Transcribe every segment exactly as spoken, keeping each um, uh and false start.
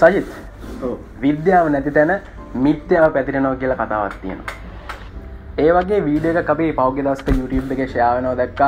සජිත් විද්‍යාව නැති තැන මිත්‍යාව පැතිරෙනවා කියලා කතාවක් තියෙනවා. ඒ වගේ වීඩියෝ එකක් අපි පහුගිය දවස්ක YouTube එකේ ෂෙයා වෙනවා දැක්කා.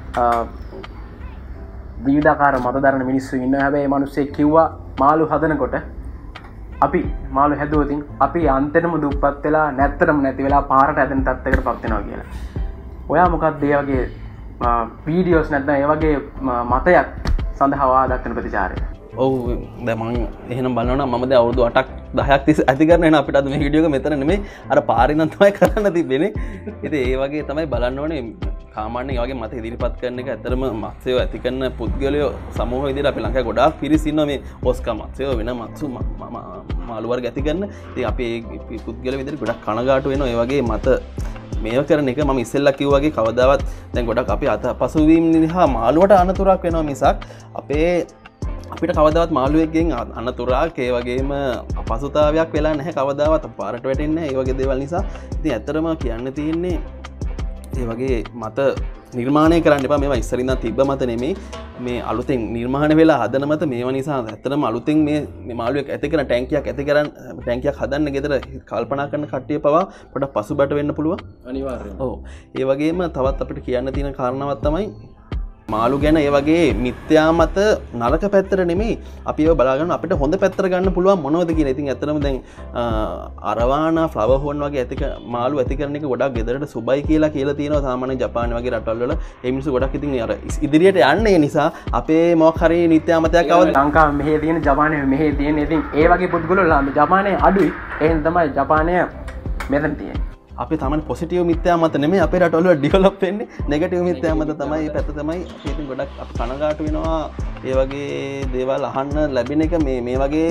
විවිධාකාර මත දරන මිනිස්සු ඉන්නවා. හැබැයි මේ මිනිස්සේ කිව්වා මාළු හදනකොට අපි මාළු හැදුවොතින් අපි අන්තිමම දුප්පත් වෙලා නැත්තරම නැති වෙලා පාරට ඇදෙන තත්ත්වයකට පත් වෙනවා කියලා. ඔයා මොකක්ද ඒ වගේ වීඩියෝස් නැත්නම් ඒ වගේ මතයක් සඳහා වා දක්වන ප්‍රතිචාරය? ඔව් දැන් මම එහෙනම් බලනවා මම දැන් අවුරුදු අටක් දහයක් තිස්සේ ඇති කරන එන අපිට අද මේ වීඩියෝ එක මෙතන නෙමෙයි අර පාරේ නම් තමයි කරන්න තිබෙන්නේ. ඉතින් ඒ වගේ තමයි බලන්න ඕනේ. සාමාන්‍යයෙන් ඒ වගේ මත ඉදිරිපත් කරන එක ඇත්තටම මත්ස්‍යය ඇති කරන පුද්ගලයෝ සමූහ විදිහට අපි ලංකාවේ ගොඩාක් පිරිස් ඉන්නවා මේ ඔස්කා මත්ස්‍යය වෙන මත්සු මාළු වර්ග ඇති කරන. ඉතින් අපි ඒ පුද්ගලයෝ විදිහට ගොඩක් කනගාටු වෙනවා. ඒ වගේ මත මේව කරන එක මම ඉස්සෙල්ලා කිව්වා වගේ කවදාවත් දැන් ගොඩක් අපි අත පසුවීම් නිසා මාළුවට අනතුරක් වෙනවා මිසක් අපේ අපිට කවදාවත් මාළුවෙක්ගෙන් අනතුරක් ඒ වගේම අපහසුතාවයක් වෙලා නැහැ. කවදාවත් පාරට වැටෙන්නේ නැහැ. ඒ වගේ දේවල් නිසා ඉතින් ඇත්තටම කියන්න තියෙන්නේ ඒ වගේ මත නිර්මාණය කරන්න එපා. මේවා ඉස්සරින් ඉඳන් තිබ්බ මත නෙමෙයි. මේ අලුතෙන් නිර්මාණය වෙලා හදන මත මේවා නිසා ඇත්තටම අලුතෙන් මේ මේ මාළුවෙක් ඇති කරන ටැංකියක් ඇති කරන් ටැංකියක් හදන්න ගෙදර කල්පනා කරන කට්ටිය පවා පොඩක් පසුබට වෙන්න පුළුවන්. අනිවාර්යයෙන්. ඔව්. ඒ වගේම තවත් අපිට කියන්න තියෙන කාරණාවක් තමයි මාළු ගැන ඒ වගේ මිත්‍යා මත නරක පැත්තට නෙමෙයි අපි ඒව බලාගන්න අපිට හොඳ පැත්තට ගන්න පුළුවන් මොනවද කියලා. ඉතින් ඇත්තටම දැන් අරවානා ෆ්ලවර් හෝන් වගේ ඇති මාළු ඇති කරන එක ගොඩක් ගෙදරට සුබයි කියලා කියලා තියෙනවා. සාමාන්‍ය ජපානය වගේ රටවල් වල ඒ මිනිස්සු ගොඩක් ඉතින් අර ඉදිරියට යන්නේ නිසා අපේ මොකක් හරි මිත්‍යා මතයක් අවද ලංකාව මෙහෙ තියෙන ජපානය මෙහෙ තියෙන. ඉතින් ඒ වගේ පුද්ගලයෝ ජපානයේ අඩුයි. එහෙනම් තමයි ජපානය මෙතන තියෙන්නේ. අපි තමයි පොසිටිව් මිත්‍යා මත නෙමෙයි අපේ රටවල ඩෙවලොප් වෙන්නේ නෙගටිව් මිත්‍යා මත තමයි. මේ පැත්ත තමයි අපි ඉතින් ගොඩක් අපි කනගාටු වෙනවා. ඒ වගේ දේවල් අහන්න ලැබෙන එක මේ මේ වගේ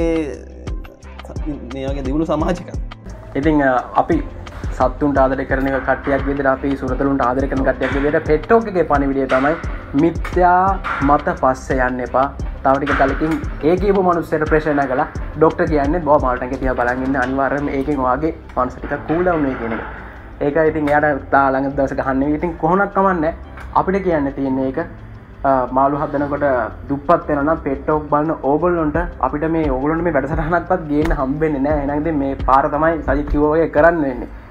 මේ වගේ දියුණු සමාජයක. ඉතින් අපි සත්තුන්ට ආදරය කරන කට්ටියක් විදිහට අපි සුරතලුන්ට ආදරය කරන කට්ටියක් විදිහට පෙට්ටෝක් එකේ පණිවිඩය තමයි මිත්‍යා මත පස්සේ යන්න එපා. තව ටික කලකින් ඒ කියපු මිනිස්සුන්ට ප්‍රෙෂර් නැගලා ડોක්ටර් කියන්නේ බෝ මාල්ටන්ගේ තියා බලන් ඉන්න අනිවාර්යයෙන්ම ඒකෙන් ඔයාගේ මනස ටික කූල් ඩවුන් වෙයි කියන එක. ඒකයි ඉතින් එයාට තා ළඟ දවසක අහන්නේ. ඉතින් කොහොමවත් කමන්නේ අපිට කියන්න තියෙන්නේ ඒක මාළු හදනකොට දුප්පත් වෙනවා නම් පෙට්ටෝක් බලන ඕගොල්ලොන්ට අපිට මේ ඕගොල්ලොන්ට මේ වැඩසටහනක්වත් ගේන්න හම්බෙන්නේ නැහැ. එහෙනම් ඉතින් මේ පාර තමයි සජිත් කිව්වා වගේ කරන්න වෙන්නේ.